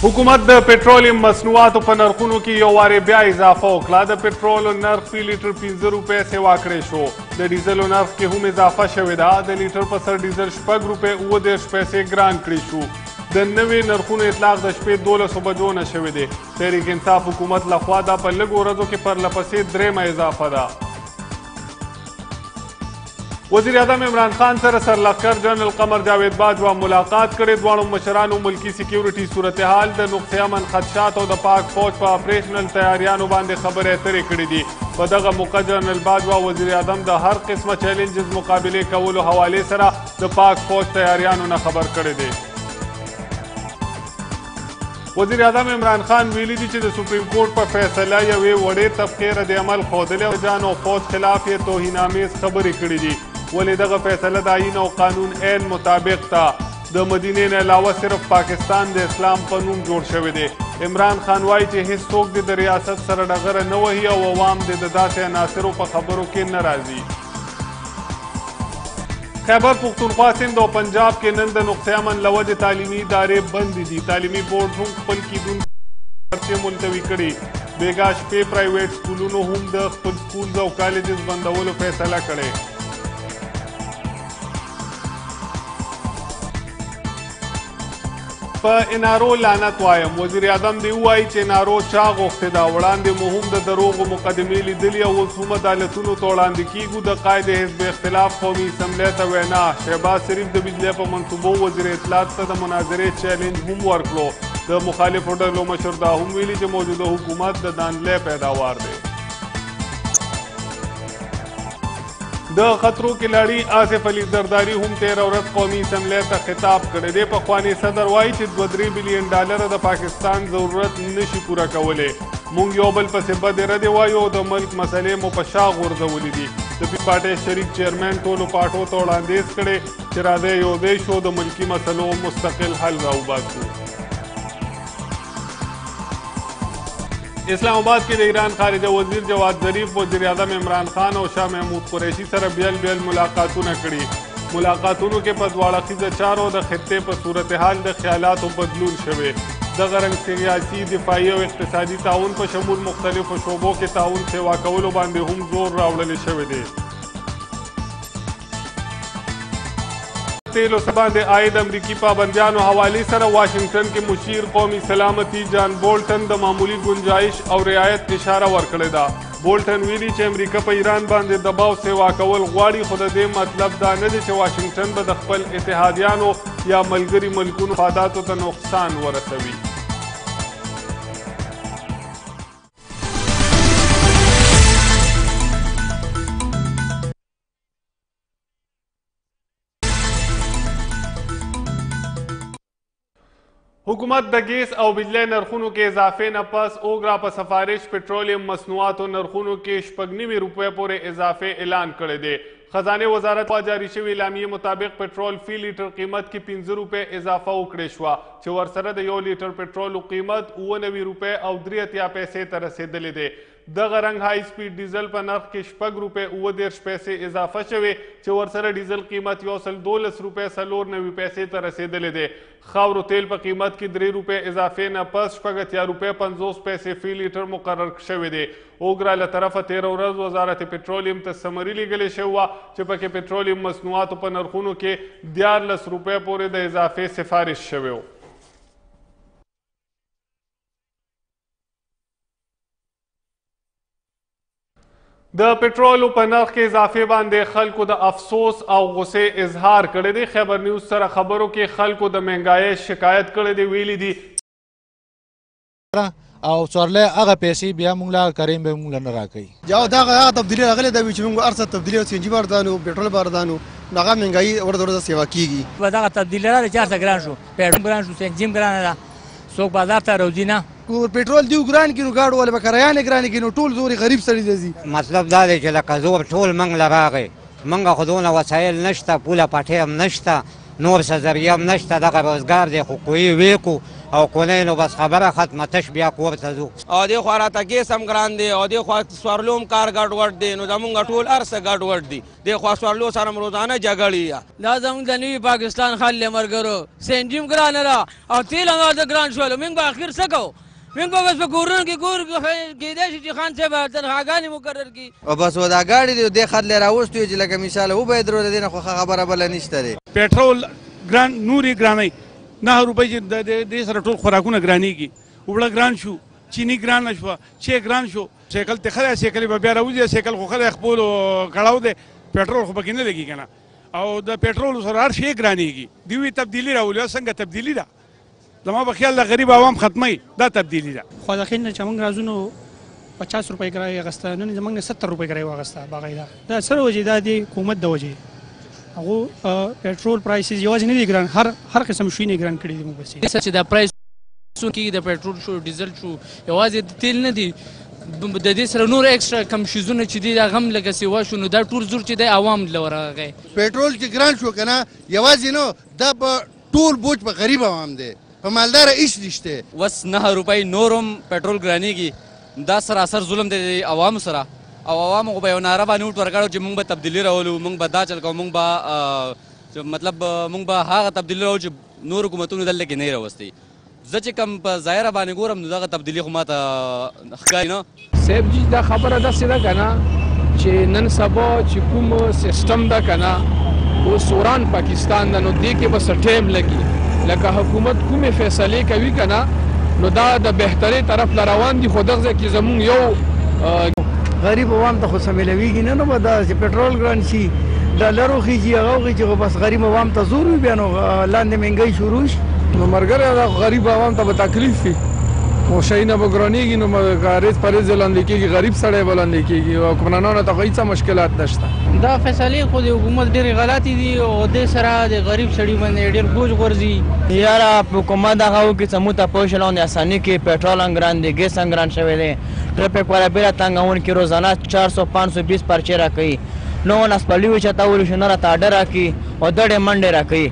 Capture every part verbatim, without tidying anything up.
حکومت د پټرولیم مصنوعاتو په نرخونو کې یو وارې بیا اضافه وکړه. د پټرولو نرخ فی لیټر پنځه روپۍ سیوا کړی شو. د ډیزلو نرخ کې هم اضافه شوې ده. د لیټر په سر ډیزل شپږ روپۍ اوه دېرش پیسې ګران کړي شو. د نوې نرخونو اطلاق د شپې دولسو بجو نه شوی دی. تحریک انصاف حکومت لخوا دا په لږو ورځو کې پرلپسې درېیمه اضافه ده. وزیر اعظم عمران خان سره سرلښکر جنرال قمر جاوید باجوا ملاقات کړی. دواړو مشرانو ملکی سکیورټي صورتحال د نقطه امن خدشات او د پاک فوج په اپریشنل تیاریانو باندې خبرې اترې کړې دي. په دغه موقع جنرال باجوا وزیر اعظم د هر قسمه چیلنجز مقابلې کولو حوالې سره د پاک فوج تیاریانو نه خبر کړی دی. وزیر اعظم عمران خان ویلي دي چې د سپریم کورټ په فیصله یوې وړې طبقې رد عمل ښودلی او جان او فوج خلاف یې توهینامیز خبرې کړې دي. ولې دغه فیصله د آیین او قانون عین مطابق ده. د مدینې نه علاوه صرف پاکستان د اسلام په نوم جوړ شوی دی. عمران خان وایي چې هیڅوک دې د ریاست سره ډغره نه وهي او عوام دې د داسې عناصرو په خبرو کې نه راځي. خیبر پختونخوا سندھ او پنجاب کې نن د نقطه امن له وجې تعلیمي ادارې بندې دي. تعلیمي بورډ هم خپل کیدونکي ملتوي کړي. بېګا شپې پرایویټ سکولونو هم د خپل سکولز او کالجز بندولو فیصله کړې. په انارو لعنت وایم. وزیر اعظم دې ووایي چې انارو چا غوښتې ده. وړاندې مو هم د دروغو مقدمې لیدلي او اوس هم عدالتونو ته وړاندې کیږو. د قاید حزب اختلاف قومي اسمبلۍ ته وینا. شهباز شریف د بجلی په منصوبو وزیر اطلاعات ته د مناظرې چیلنج هم ورکړو. د مخالفو ډلو مشر دا هم ویلي چې موجوده حکومت د داندلی پیداوار دی. د خطرو کلاړي آصف علي زرداري هم تیره ورځ قومي اسمبلۍ ته خطاب کړی دی. پخوانی صدر وایي چې دوه درې بلین ډالره د پاکستان ضرورت نشي پوره کولی. موږ یو بل پسې بدې ردې وایو او د ملک مسلې مو په شا غورځولي دي. د پی پارټۍ شریک چیرمین ټولو پاټو ته وړاندیز کړی چې راځئ یو دی شو د ملکي مسلو مستقل حل راوباسو. اسلام آباد کې د ایران خارجه وزیر جواد ظریف وزیر اعظم عمران خان او شاه محمود قریشي سره بیل بیل ملاقاتونه کړي. ملاقاتونو کې په دواړه اړخیزه چارو د خطې په صورتحال د خیالاتو بدلون شوی. دغه رنګ سیاسي دفاعي او اقتصادي تعاون په شمول مختلفو شعبو کې تعاون سیوا کولو باندې هم زور راوړلی شوی دی. تیلو څخه باندې عاید امریکي پابندیانو حوالې سره واشنگټن کې مشیر قومي سلامتي جان بولټن د معمولي گنجایش او رعایت اشاره ورکړې ده. بولټن ویلي چې امریکا په ایران باندې دباو سیوا کول غواړي خو د دې مطلب دا نه دی چې واشنگټن به د خپل اتحادیانو یا ملګري ملکونو مفاداتو ته نقصان ورسوي. حکومت د ګیس او بجلی نرخونو کې اضافې نه پس اوګرا په سفارش پټرولیم مصنوعاتو نرخونو کې شپږ نیمې روپۍ پورې اضافې اعلان کړی دی. خزانه وزارت خوا جاري شوي اعلامیې مطابق پټرول فی لیټر قیمت کې پنځه روپۍ اضافه وکړې شوه چې ورسره د یو لیټر پټرولو قیمت اوه نوي روپۍ او درې اتیا پیسې ته رسېدلی دی. دغه رنګ های سپیډ ډیزل په نرخ کې شپږ روپۍ اوه دېرش پیسې اضافه شوې چې ورسره ډیزل قیمت یو سل دولس روپۍ څلور نوي پیسې ته رسېدلی دی. خاورو تیل په قیمت کې درې روپۍ اضافې نه پس شپږ اتیا روپۍ پنځوس پیسې فی لیټر مقرر شوی دی. اوګرا له طرفه تیره ورځ وزارت پټرولیم ته سمري لیږلې شوې وه چې پکې پټرولیم مصنوعاتو په نرخونو کې دیارلس روپۍ پورې د اضافې سفارش شوی و. د پټرولو په نرخ کې اضافې باندې خلکو د افسوس او غصې اظهار کړی دی. خیبر نیوز سره خبرو کې خلکو د مهنګایۍ شکایت کړی دی. ویلي دي او څورلی هغه پیسې بیا موږ له کریم به موږ له نه راکوي. یا دغه هغه تبدیلي راغلې ده چې موږ هر څه تبدیلي او سی ان جي باردانو پټرول باردانو هغه مهنګایي ورځ ورځ سیوا کېږي. په دغه تبدیلي راغلې چې هر څه ګران شو. پټرول ګران شو، سی ان جي هم ګرانه ده. څوک بازار ته راوځي نه. پټرول دیو ګران کړي نو ګاډو والا به کرایانې ګرانې کړي نو ټول زوري غریب سړي ته ځي. مطلب دا دی چې لکه زور ټول موږ له راغی. موږ خو دونه وسایل نشته، پوله پټۍ هم نشته، نور څه ذریعه هم نشته. دغه روزګار دی خو کوی ویې کړو او کونی نو بس خبره ختمه تش بیا کور ته ځو او دې خوا راته ګیس هم ګران دی او دې خوا سوارلو هم کار ګډوډ دی نو زمونږ ټول هر څه ګډوډ دي دې خوا سوارلو سره هم روزانه جګړې دا زموږ د نوي پاکستان خل دی ملګرو سینجیم ګرانه ده او تیل هم د ګران شولو موږ به اخر څه کوو موږ به بس په کورونو کې کور کېدای شي چې خان صاحب تنخواګانې مقرر کړي او بس و دا ګاډي دی دې خط لی راوستو چې لکه مثال وباید رو د دې نه خو ښه خبره بله نشته دی پټرول ګران نورې ګرانۍ نه روپۍ چې د دې سره ټول خوراکونه ګرانېږي اوبړه ګران شو چینی ګرانه شوه چای ګران شو سایکل ته ښه دی سایکل به بیا راوځي سایکل خو ښه دی خپلو کړاو دی پټرول خو پکې نه لګي که نه او د پټرول سره هر شی ګرانېږي دوی تبدیلي راولي څنګه تبدیلي ده زما په خیال د غریب عوام ختموي دا تبدیلي ده خو د خین نه چې موږ رازو نو پچاس روپۍ کرایه اخیسته نن زموږ نه ستر روپۍ کرایه واخیسته باقاعده دا سره وجې دا د حکومت د وجې هغه پټرول پرایسز یوازې نه دي ګران هر هر قسم شي نه ګران کړي دي موږ بس چې د پرایس کې د پټرول شو ډیزل شو یوازې د تیل نه دي د دې سره نور ایکسترا کم شیزونه چې دي دا غم لکه سیوا شو نو دا ټول زور چې دی عوام لورغه پټرول چې ګران شو کنه یوازې نو دا په ټول بوج په غریب عوام دی په مالدار هیڅ نشته وس نه روپۍ نورم پټرول ګرانېږي دا سراسر ظلم دی عوامو سره او عوامو خو به یو ناره باندې وټ ورکړو چې موږ به تبدیلي راولو موږ به دا چل کوو موږ به مطلب موږ به هغه تبدیلي راولو چې نور حکومتونو دلته کې نه راوستي زه چې کوم په ظاهره باندې ګورم نو دغه تبدیلي خو ماته ښکاري نه صاحب جي دا خبره داسې ده که نه چې نن سبا چې کوم سیسټم ده که نه اوس وران پاکستان ده نو دې کې به څه ټایم لګي لکه حکومت کومې فیصلې کوي که نه نو دا د بهترۍ طرف له روان دي خو دغه ځای کې زمونږ یو غریب عوام ته خو سمیلویږي نه نو به دا چې پټرول ګران شي ډالر وخیږي هغه وخیږي خو بس غریب عوام ته زور وي بیا نو لاندې مهنګۍ شروع شي نو ملګری دا غریب عوام ته به تکلیف وي خو شی نه به ګرانېږي نو ریز په ریز لاندې کېږي غریب سړی به لاندې کېږي او حکمرانانو ته خو هېڅ مشکلات نشته دا فیصلې خو د حکومت ډېرې غلطې دي او دې سره د غریب سړي باندې ډېر بوج غورځي یاره حکومت هغه وکړي چې موږ ته پوه شي لاندې اساني کې پټرول هم ګران دی ګیس هم ګران شوی دی ټرافیک والا بیره تنګونکي روزانه چار سو پانچ سو بیس پرچې راکوي نو نسپلي وي چې ته ویلو شو نه راته اډر راکړي او دړې منډې راکوي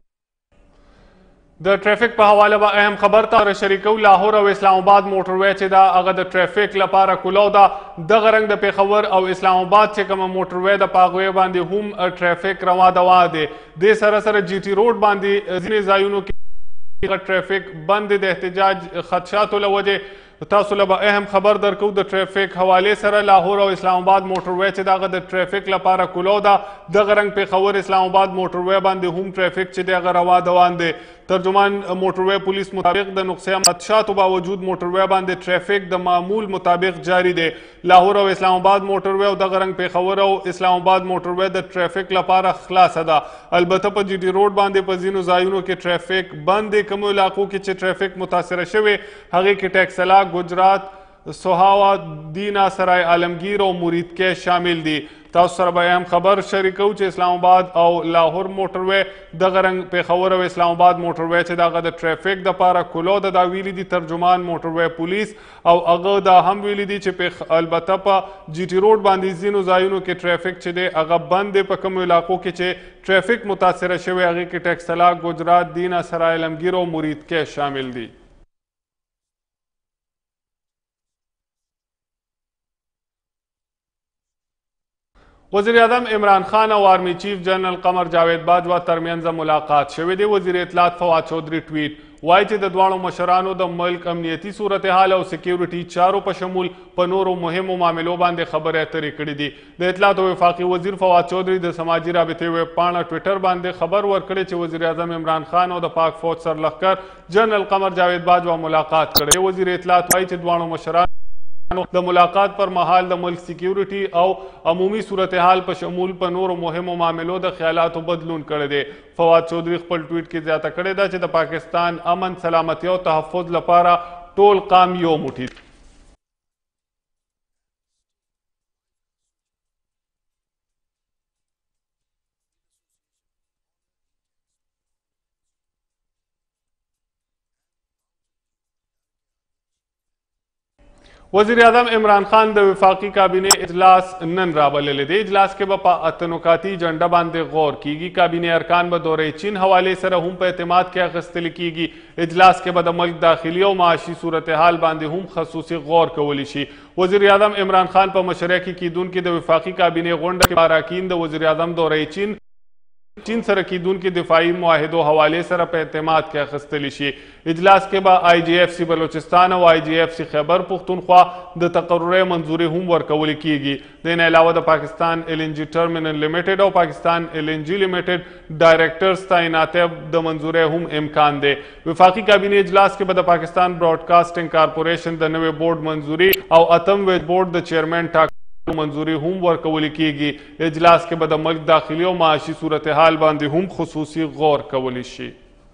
د ټریفیک په حواله به اهم خبر ته شریکو لاهور او اسلام آباد موټروی چې دا هغه د ټریفیک لپاره کولو ده دغه رنګ د پیښور او اسلام آباد چې کومه موټروی د پاغوی باندې هم ټریفیک روا دوا دی د سره سره جی ټي روډ باندې ځینې ځایونو کې ټریفیک بند د احتجاج خدشاتو له وجې تاسو له به اهم خبر درکو د ټریفیک حوالې سره لاهور او اسلام آباد موټروی چې دغه د ټریفیک لپاره کولو ده دغه رنګ پیښور اسلام آباد موټروی باندې هم ټریفیک چې دی هغه روا دوان دی ترجمان موټروی پولیس مطابق د نقصې خدشاتو باوجود موټروی باندې ټریفیک د معمول مطابق جاری دی لاهور او اسلام آباد موټروی او دغه رنګ پیښور او اسلام آباد موټروی د ټریفیک لپاره خلاصه ده البته په جی ټي روډ باندې په ځینو ځایونو کې ټریفیک بند دی کومو علاقو کې چې ټریفیک متاثره شوی هغې کې ټیکسلا گجرات سوهاوا دینا سرای عالمگیر او مریدکه شامل دي تاسو سره به هم خبر شریکو چې اسلام آباد او لاهور موټروی دغه رنګ پیښور او اسلام آباد موټروی چې دغه د ټریفیک دپاره کولو د دا ویلي دي ترجمان موټروی پولیس او هغه دا هم ویلي دي چې البته په جی ټي روډ باندې ځینو ځایونو کې ټریفیک چې دی هغه بند دی په کومو علاقو کې چې ټریفیک متاثره شوی هغې کې ټیکسلا گجرات دینا سرای عالمگیر او مریدکه شامل دي وزیر اعظم عمران خان او آرمی چیف جنرال قمر جاوید باجوا ترمنځ ملاقات شوې دی وزیر اطلاعات فواد چودھری ټویټ وایي چې د دواړو مشرانو د ملک امنیتي صورتحال او سکیورټي چارو په شمول په نورو مهمو معاملو باندې خبرې اترې کړې دي د اطلاعات او وفاقي وزیر فواد چودھری د سماجي رابطې ویب پاڼه ټویټر باندې خبر ورکړی چې وزیر اعظم عمران خان او د پاک فوج سرلښکر جنرال قمر جاوید باجوا ملاقات کړی وزیر اطلاعات وایي چې دواړو مشرانو د ملاقات پر مهال د ملک سکیورټي او عمومي صورتحال په شمول په نورو مهمو معاملو د خیالاتو بدلون کړی دی فواد چودھری خپل ټویټ کې زیاته کړې ده چې د پاکستان امن سلامتي او تحفظ لپاره ټول قام یو موټی وزیر اعظم عمران خان د وفاقی کابینه اجلاس نن رابللی دی. اجلاس کې به په اته نکاتي جنډه باندې غور کیږي. کابینه ارکان به دورې چین حوالې سره هم په اعتماد کې اخیستل کیږي. اجلاس کې به د ملک داخلي او معاشي صورتحال باندې هم خصوصي غور کولی شي. وزیر اعظم عمران خان په مشرۍ کې کیدونکې د وفاقی کابینه غونډه کې اراکین د وزیر اعظم دورې چین چین سره کیدونکې دفاعي معاهدو حوالې سره په اعتماد کې اخیستلی شي. اجلاس کې به آئی جی ایف سی بلوچستان او آئی جی ایف سی خیبر پختونخوا د تقرري منظوري هم ورکول کیږي. د نه علاوه د پاکستان ایل ان جی ټرمینل لیمیټډ او پاکستان ایل ان جی لیمیټډ ډایریکټرز تعینات د منظوري هم امکان دی. وفاقی کابینه اجلاس کې به د پاکستان براډکاسټینګ کارپوریشن د نوې بورډ منظوري او اتم ویج بورډ د چیئرمین ټاک منظوری هم ورکول کیږي. اجلاس کې به د ملک داخلي او معاشي صورتحال باندې هم خصوصي غور کولی شي.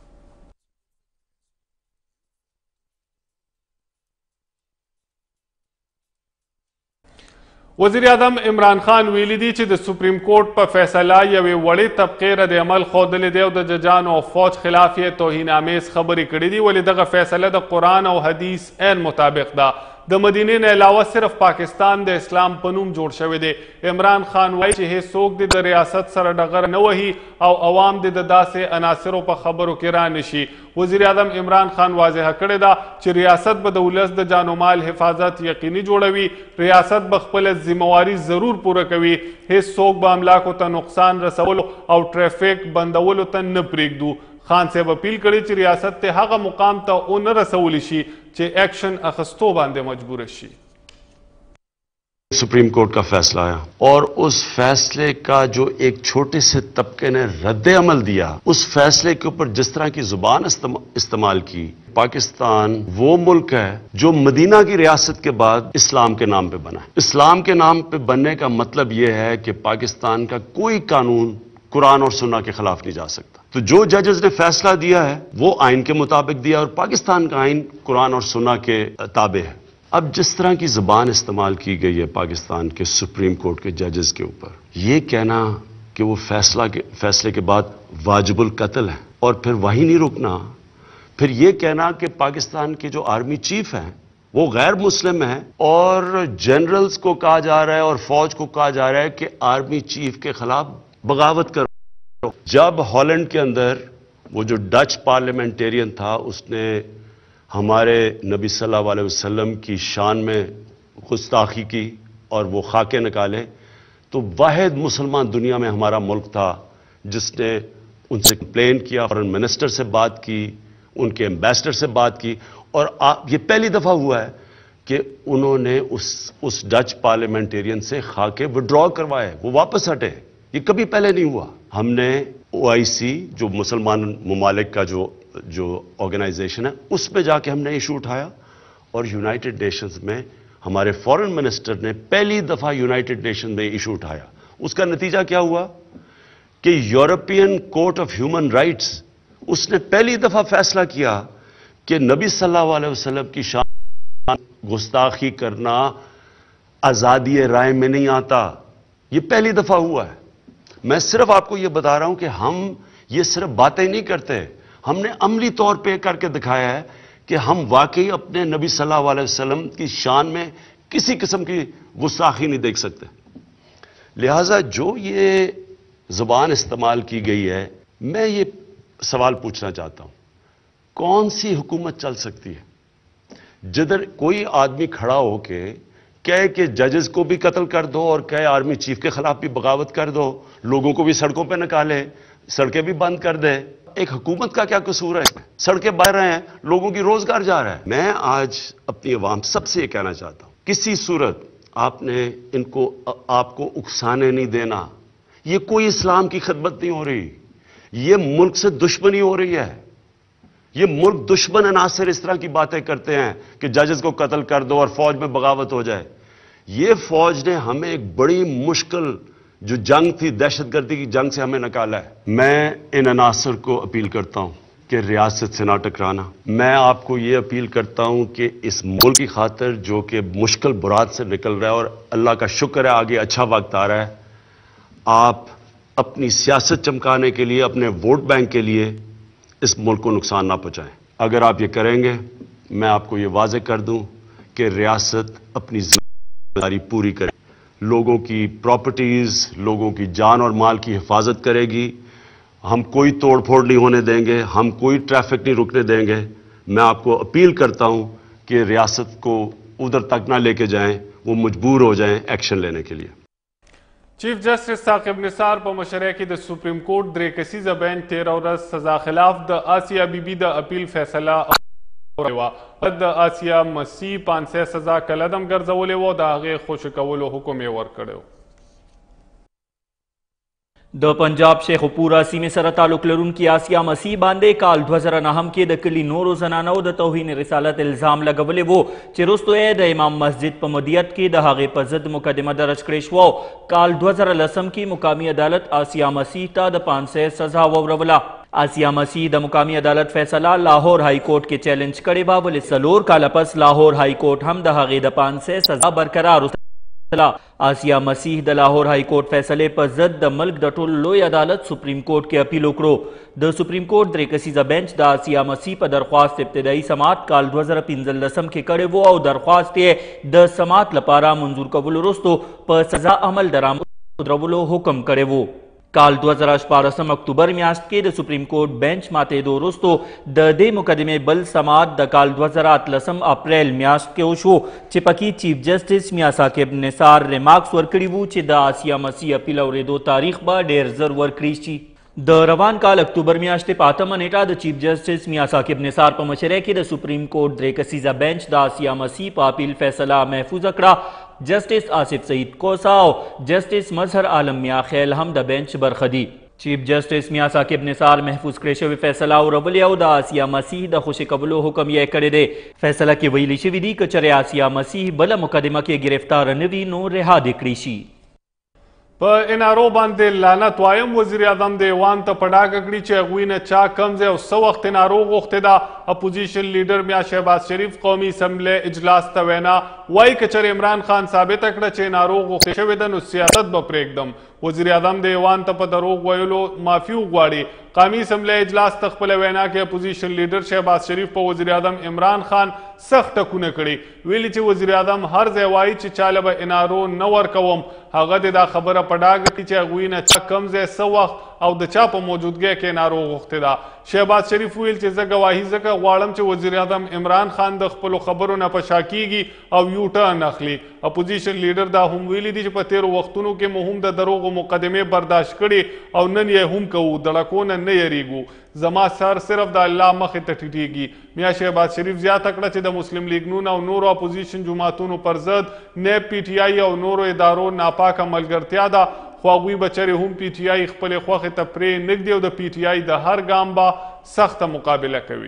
وزیر اعظم عمران خان ویلی دی چې د سپریم کورټ په فیصله یوې وړې طبقې رد عمل ښودلی دی او د ججانو او فوج خلاف یې توهین آمیز خبرې کړې دي، ولې دغه فیصله د قرآن او حدیث عین مطابق ده. د مدینې نه علاوه صرف پاکستان د اسلام په نوم جوړ شوی دی. عمران خان وایي چې هیڅوک دې د ریاست سره ډغر نه وهي او عوام دې د داسې عناصرو په خبرو کې را نشي. وزیر اعظم عمران خان واضحه کړې ده چې ریاست به د ولس د جان و مال حفاظت یقیني جوړوي. ریاست به خپله ذمواري ضرور پوره کوي. هیڅوک به املاکو ته نقصان رسولو او ټریفک بندولو ته نه پرېږدو. خان صاحب اپیل کړي چې ریاست ته هغه مقام ته ونه رسولی شي چې ایکشن اخستو باندې مجبور شي. سپریم کورٹ کا فیصلہ آیا اور اس فیصلے کا جو ایک چھوٹے سے طبقے نے رد عمل دیا، اس فیصلے کے اوپر جس طرح کی زبان استعمال کی. پاکستان وہ ملک ہے جو مدینہ کی ریاست کے بعد اسلام کے نام پہ بنا ہے. اسلام کے نام پہ بننے کا مطلب یہ ہے کہ پاکستان کا کوئی قانون قرآن اور سنہ کے خلاف نہیں جا سکتا. تو جو ججز نے فیصلہ دیا ہے وہ آئین کے مطابق دیا اور پاکستان کا آئین قرآن اور سنہ کے تابع ہے. اب جس طرح کی زبان استعمال کی گئی ہے پاکستان کے سپریم کورٹ کے ججز کے اوپر، یہ کہنا کہ وہ فیصلہ کے فیصلے کے بعد واجب القتل ہے اور پھر وہیں نہیں رکنا، پھر یہ کہنا کہ پاکستان کے جو آرمی چیف ہیں وہ غیر مسلم ہیں اور جنرلز کو کہا جا رہا ہے اور فوج کو کہا جا رہا ہے کہ آرمی چیف کے خلاف بغاوت کرو. جب ہالینڈ کے اندر وہ جو ڈچ پارلیمنٹیرین تھا اس نے ہمارے نبی صلی اللہ علیہ وسلم کی شان میں گستاخی کی اور وہ خاکے نکالے، تو واحد مسلمان دنیا میں ہمارا ملک تھا جس نے ان سے کمپلین کیا، فارن منسٹر سے بات کی، ان کے ایمبیسڈر سے بات کی، اور یہ پہلی دفعہ ہوا ہے کہ انہوں نے اس اس ڈچ پارلیمنٹیرین سے خاکے وڈرا کروائے، وہ واپس ہٹے. یہ کبھی پہلے نہیں ہوا. ہم نے او آئی سی جو مسلمان ممالک کا جو جو آرگنائزیشن ہے اس پہ جا کے ہم نے ایشو اٹھایا اور یونائٹڈ نیشنز میں ہمارے فارن منسٹر نے پہلی دفعہ یونائٹڈ نیشن میں ایشو اٹھایا. اس کا نتیجہ کیا ہوا کہ یورپین کورٹ آف ہیومن رائٹس اس نے پہلی دفعہ فیصلہ کیا کہ نبی صلی اللہ علیہ وسلم کی شان گستاخی کرنا آزادی رائے میں نہیں آتا. یہ پہلی دفعہ ہوا ہے. میں صرف آپ کو یہ بتا رہا ہوں کہ ہم یہ صرف باتیں نہیں کرتے، ہم نے عملی طور پہ کر کے دکھایا ہے کہ ہم واقعی اپنے نبی صلی اللہ علیہ وسلم کی شان میں کسی قسم کی گستاخی نہیں دیکھ سکتے. لہٰذا جو یہ زبان استعمال کی گئی ہے، میں یہ سوال پوچھنا چاہتا ہوں، کون سی حکومت چل سکتی ہے جدھر کوئی آدمی کھڑا ہو کے کہے کہ ججز کو بھی قتل کر دو اور کہے آرمی چیف کے خلاف بھی بغاوت کر دو، لوگوں کو بھی سڑکوں پہ نکالے، سڑکیں بھی بند کر دے. ایک حکومت کا کیا قصور ہے؟ سڑکیں بہ رہے ہیں، لوگوں کی روزگار جا رہا ہے. میں آج اپنی عوام سب سے یہ کہنا چاہتا ہوں، کسی صورت آپ نے ان کو آپ کو اکسانے نہیں دینا. یہ کوئی اسلام کی خدمت نہیں ہو رہی، یہ ملک سے دشمنی ہو رہی ہے. یہ ملک دشمن عناصر اس طرح کی باتیں کرتے ہیں کہ ججز کو قتل کر دو اور فوج میں بغاوت ہو جائے. یہ فوج نے ہمیں ایک بڑی مشکل جو جنگ تھی، دہشت گردی کی جنگ سے ہمیں نکالا ہے. میں ان عناصر کو اپیل کرتا ہوں کہ ریاست سے نہ ٹکرانا. میں آپ کو یہ اپیل کرتا ہوں کہ اس ملک کی خاطر جو کہ مشکل برات سے نکل رہا ہے اور اللہ کا شکر ہے آگے اچھا وقت آ رہا ہے، آپ اپنی سیاست چمکانے کے لیے، اپنے ووٹ بینک کے لیے اس ملک کو نقصان نہ پہنچائیں. اگر آپ یہ کریں گے، میں آپ کو یہ واضح کر دوں कि रियासत अपनी जिम्मेदारी पूरी करे, लोगों की प्रॉपर्टीज, लोगों की जान और माल की हिफाजत करेगी। हम कोई तोड़ फोड़ नहीं होने देंगे, हम कोई ट्रैफिक नहीं रुकने देंगे। मैं आपको अपील करता हूं कि रियासत को उधर तक ना लेके जाएं, वो मजबूर हो जाएं एक्शन लेने के लिए। चीफ जस्टिस साकिब निसार पर मशरे की द सुप्रीम कोर्ट द्रे कसीजा बेंच तेरह और सजा खिलाफ द आसिया बीबी द अपील फैसला द आसिया मसीह पांच से सजा कलदम गर्जवले वो दागे खुश कवलो हुक्म वर कड़ो। द पंजाब शेखपुरा सीमे सर तालुक लरुनकी आसिया मसीह बांदे काल दो हजार नहम के दकली नोरो जनानो द तौहीन रिसालत इल्जाम लगवले वो चिरुस्तो ए द इमाम मस्जिद पर मदियत के दहागे पर जद मुकदमा दर्ज करेशवो काल दो हजार लसम की मुकामी अदालत आसिया मसीह ता द पांच से सजा वरवला। आसिया मसीह द मुकामी अदालत फैसला लाहौर हाई कोर्ट के चैलेंज करे बावले सलोर कालपस लाहौर हाई कोर्ट हम दहागे द पांच से सजा बरकरार। आसिया मसीह द लाहौर हाई कोर्ट फैसले पर जद द मुल्क द टोल लोई अदालत सुप्रीम कोर्ट के अपील करो। द सुप्रीम कोर्ट द्रे कसीजा बेंच द आसिया मसीह पर दरख्वास्त इब्तदाई समात काल दो हजार पिंजल लसम के करे वो और दरख्वास्त द समात लपारा मंजूर कबुल रोस्तो पर सजा अमल दराम उद्रवलो हुक्म करे वो काल दो हजार अशपारसम अक्टूबर में आस्ट के द सुप्रीम कोर्ट बेंच माते दो रोस्तो द दे मुकदमे बल समात द काल दो हजार लसम अप्रैल में आस्ट के ओशो चिपकी chief justice Mian Saqib Nisar remarks वर्कड़ी वो चे द आसिया मसीह अपील और दो तारीख बा डेर जर वर्कड़ी द रवान काल अक्टूबर में आश्ते पातम अनेटा द चीफ जस्टिस मियां साकिब निसार पर मशरे के द सुप्रीम कोर्ट द्रे कसीजा बेंच द आसिया मसीह पर अपील फैसला महफूज अकड़ा। जस्टिस आसिफ सईद कोसाओ जस्टिस मजहर आलम मियां खैल हम द बेंच बरखदी। चीफ जस्टिस मियां साकिब निसार महफूज क्रेशवी फैसला और अवलिया द आसिया मसीह द खुश कबलो हुक्म यह करे दे फैसला की वही शिविदी कचरे आसिया मसीह बला मुकदमा के गिरफ्तार नवी नो रिहा दिक्रीशी पर इनारो बांधे लानत वायम वजीर आजम देवान त पड़ा गगड़ी चे अगुई ने चा कमजे और सौ वक्त इनारो गोख्तेदा अपोजिशन लीडर मियां शहबाज शरीफ कौमी असम्बली इजलास तवेना वाई कचर इमरान खान साबित अकड़ा चे इनारो गोख्ते शवेदन सियासत बपर एकदम वजीर आजम देवान त पदरोग वयलो माफी उगवाड़ी कौमी असम्बली इजलास तखपल वेना के अपोजिशन लीडर शहबाज शरीफ पर वजीर आजम इमरान खान सख्त टकुने कड़ी वेली चे वजीर आजम हर जवाई चे चालब इनारो नवर कवम हगद दा खबर पड़ाग चे अगुई ने चा कमजे सौ वक्त और द चा पर मौजूदगी के नारो गोख्तेदा शहबाज शरीफ विल चे गवाही जक वाड़म चे वजीर आजम इमरान खान द खपलो खबरों न पशाकीगी और यू टर्न अखली अपोजिशन लीडर दा हम विली दी च तेरो वक्तों के मुहिम द दरोग मुकदमे बर्दाश्त कड़ी और नन ये हम कहू दड़को न न यरीगू जमा सर सिर्फ द अल्लाह मख तटीगी मियां शहबाज शरीफ ज्यादा तकड़ा चे द मुस्लिम लीग नून और नूरो अपोजिशन जुमातून पर जद नेब पी टी आई और नूरो इदारों नापाक अमल करत्या दा ख्वागुई बचरे हम पी टी आई खपल ख्वाख तपरे निगदे द पी टी आई द हर गाम बा सख्त मुकाबला कवी।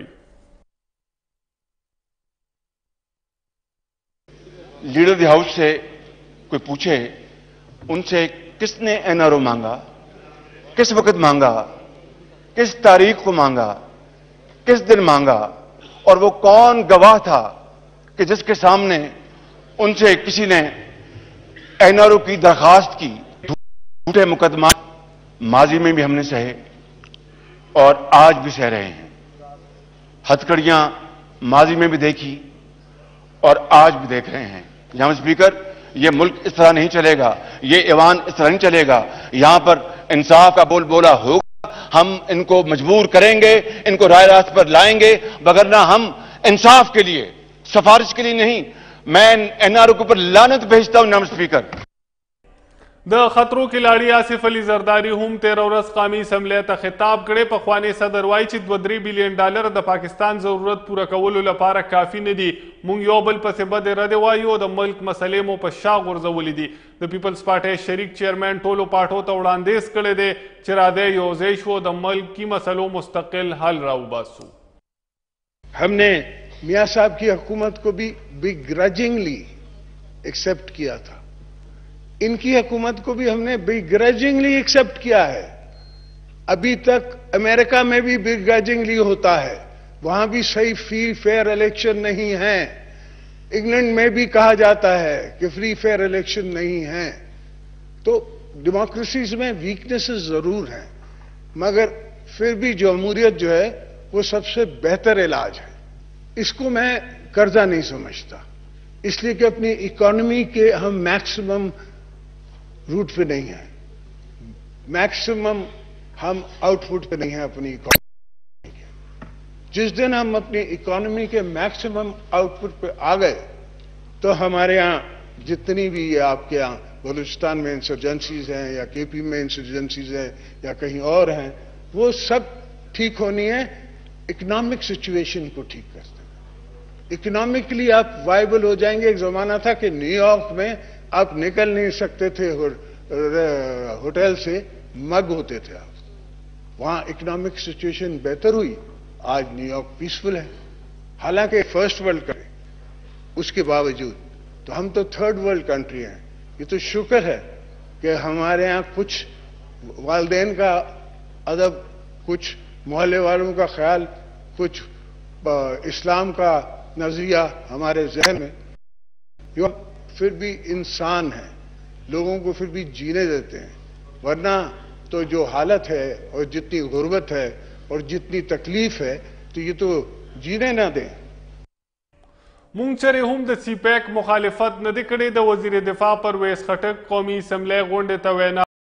लीडर द हाउस से कोई पूछे उनसे किसने एनआरओ मांगा, किस वक्त मांगा, किस तारीख को मांगा, किस दिन मांगा और वो कौन गवाह था कि जिसके सामने उनसे किसी ने एनआरओ की दरखास्त की। झूठे मुकदमा माजी में भी हमने सहे और आज भी सह रहे हैं। हथकड़ियां माजी में भी देखी और आज भी देख रहे हैं। जनाब स्पीकर, यह मुल्क इस तरह नहीं चलेगा, यह ऐवान इस तरह नहीं चलेगा। यहां पर इंसाफ का बोल बोला होगा, हम इनको मजबूर करेंगे, इनको राय रास्त पर लाएंगे, वगरना हम इंसाफ के लिए, सिफारिश के लिए नहीं। मैं एनआरओ के ऊपर लानत भेजता हूं जनाब स्पीकर। द खतरों खिलाड़ी आसिफ अली जरदारी हम तेरह कौमी असम्बली तक खिताब करे पखवानी सदर वाई ची द्वदरी बिलियन डॉलर द पाकिस्तान जरूरत पूरा कवलो लपारा काफी ने दी मुंग योबल पसे बद रदे वायु द मुल्क मसले मो पशा गुरजवली दी द पीपल्स पार्टी शरीक चेयरमैन टोलो पाठो तवड़ांदेस करे दे चिरादे योजेशो द मुल्क की मसलों मुस्तकिल हल राउ बासू। हमने मियां साहब की हुकूमत को भी बिग्रजिंगली एक्सेप्ट किया था, इनकी हुकूमत को भी हमने बिग्रजिंगली एक्सेप्ट किया है। अभी तक अमेरिका में भी बिग्रजिंगली होता है, वहां भी सही फ्री फेयर इलेक्शन नहीं है। इंग्लैंड में भी कहा जाता है कि फ्री फेयर इलेक्शन नहीं है। तो डेमोक्रेसीज में वीकनेसेस जरूर हैं, मगर फिर भी जमहूरियत जो है वो सबसे बेहतर इलाज है। इसको मैं कर्जा नहीं समझता। इसलिए कि अपनी इकोनॉमी के हम मैक्सिमम रूट पे नहीं हैं, मैक्सिमम हम आउटपुट पे नहीं हैं अपनी इकोनॉमी के। जिस दिन हम अपनी इकोनॉमी के मैक्सिमम आउटपुट पे आ गए तो हमारे यहाँ जितनी भी आपके यहाँ बलूचिस्तान में इंसर्जेंसीज हैं या केपी में इंसर्जेंसीज हैं या कहीं और हैं, वो सब ठीक होनी है इकोनॉमिक सिचुएशन को ठीक करते हैं। इकोनॉमिकली आप वाइबल हो जाएंगे। एक जमाना था कि न्यूयॉर्क में आप निकल नहीं सकते थे होटल से, मग होते थे आप। वहां इकोनॉमिक सिचुएशन बेहतर हुई, आज न्यूयॉर्क पीसफुल है, हालांकि फर्स्ट वर्ल्ड कंट्री, उसके बावजूद तो हम तो थर्ड वर्ल्ड कंट्री हैं। ये तो शुक्र है कि हमारे यहाँ कुछ वालिदैन का अदब, कुछ मोहल्ले वालों का ख्याल, कुछ इस्लाम का नजरिया हमारे जहन में, यो फिर भी इंसान है, लोगों को फिर भी जीने देते हैं। वरना तो जो हालत है और जितनी गुर्बत है और जितनी तकलीफ है तो ये तो जीने ना दें। مونږ هم د سی پیک مخالفت نه دی کړی د وزیر دفاع پرویز خټک قومي اسمبلی غونډې ته وینا